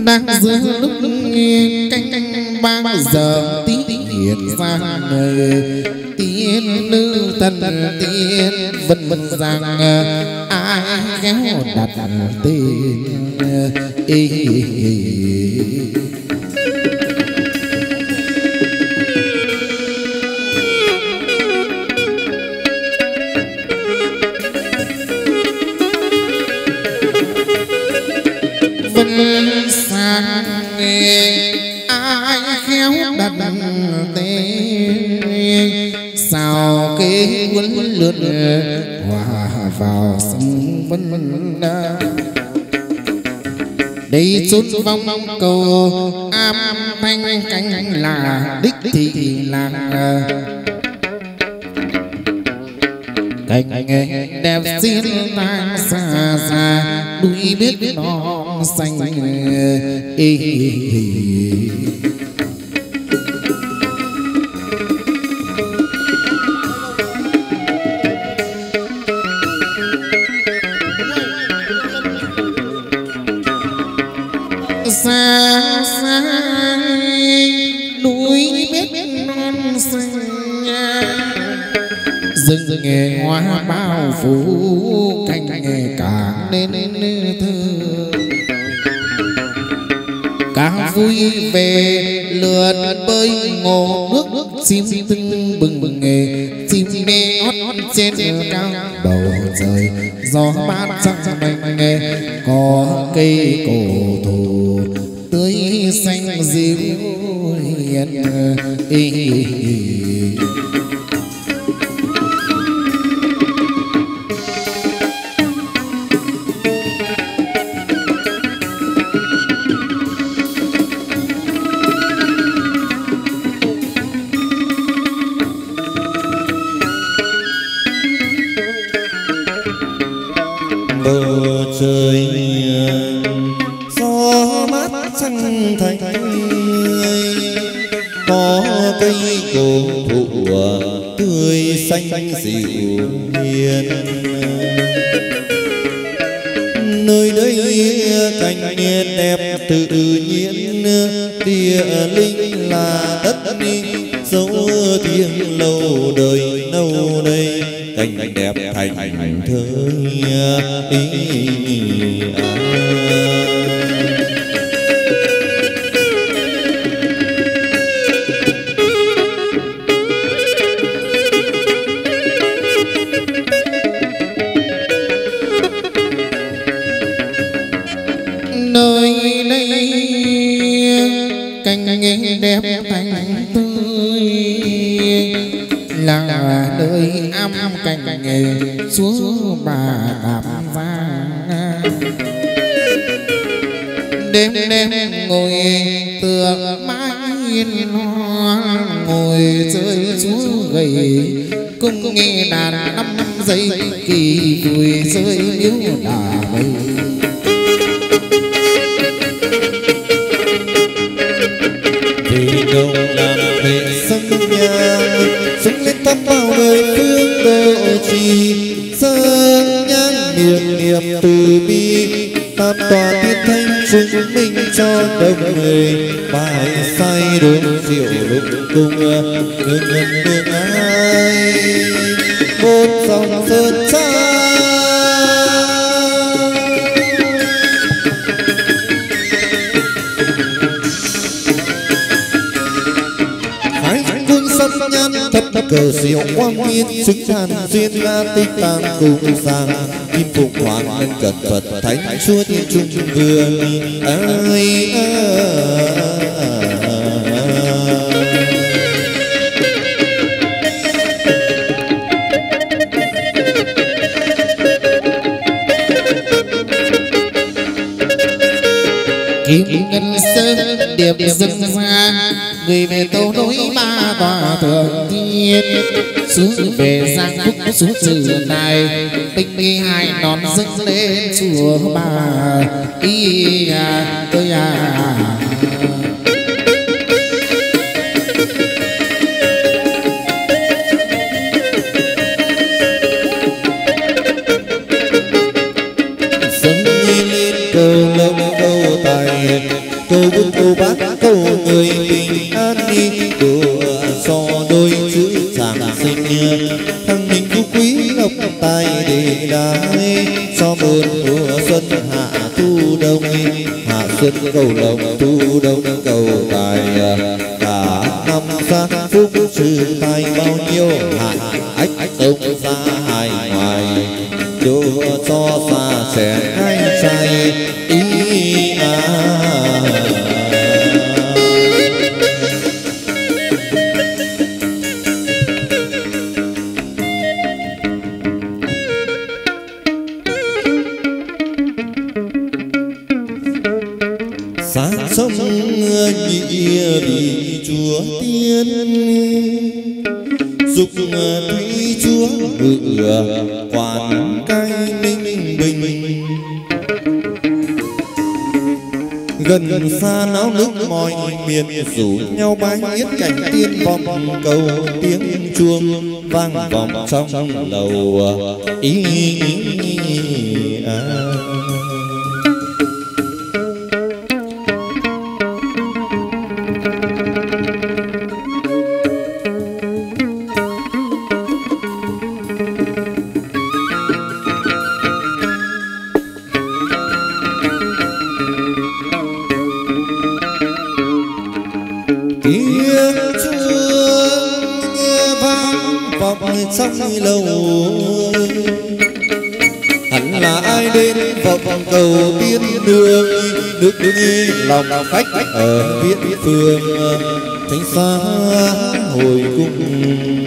đang giữa lúc canh 3 giờ tí hiện ra người tiên nữ tân tiên vân rằng ai khéo đặt tên vân sang ai khéo đặt tên sao kế quấn lượn hòa vào sông vân đây chốn vong cầu am thanh cánh là đích thị làng cành đẹp xiên tang xa xa núi biết non xanh xa xa núi biết non xanh rừng nghề hoa bao phủ cành nghề càng nên thơ càng vui về lượn bơi ngô nước chim tưng bừng nghề chim nghe hót trên cao bầu trời gió mát trong mình nghề có cây cổ thụ tươi xanh dịu hiền bầu trời gió mát xanh thành có cây cổ thụ tươi xanh dịu hiền nơi đây cảnh đẹp tự nhiên địa linh là đất dấu thiêng lâu đời lâu đây cảnh đẹp thành thơ nơi đây cảnh đẹp thành tươi là nơi am cảnh nghề chúa bà đạp vang đêm ngồi tựa mái hiên hoa ngồi chơi chúa gầy cung nghe đàn 5 giây kỳ vui rơi miếu đà bầy vì đâu làm vệ sân nhà sống lên tâm bao đời phương độ trì sơn nhang miệng niệm từ bi tam tòa thiên thanh chứng minh cho đồng người bài say đúng rượu lúc cùng ngân ai một dòng sơn xa thấp cờ diệu quang nhiên xứng than duyên la tinh tàn cùng sang kim phục hoàng nhân cật Phật thánh chúa thiên trung vương ai kim ngân sơn điệp dâng ra người về tâu nối 3 tòa thượng thiên xuống về giang phúc xuống trừ này tinh nghi 2 nón dâng lên chùa bà ý ơi dâng lên cầu lâu cầu tài cầu vương cầu bác cầu người bình an đi đùa so đôi chữ chàng sinh thăng minh phú quý lộc tài để đái so buồn mùa xuân hạ thu đông hạ xuân cầu lộc thu đông cầu tài cả năm xa phúc sự tài bao nhiêu hạn ách công gia hài ngoài đô cho xa sẽ ngay say ý sáng sông nhị vì chúa tiên dục thủy chúa ngự quản cai ninh bình gần xa náo nước mọi miền rủ nhau bái yết cảnh tiên vòng cầu tiếng chuông vang vọng trong lầu ý trong lâu hẳn là ai đến vọng cầu tiên đường nước lòng khách ở viễn phương thánh xa hồi cung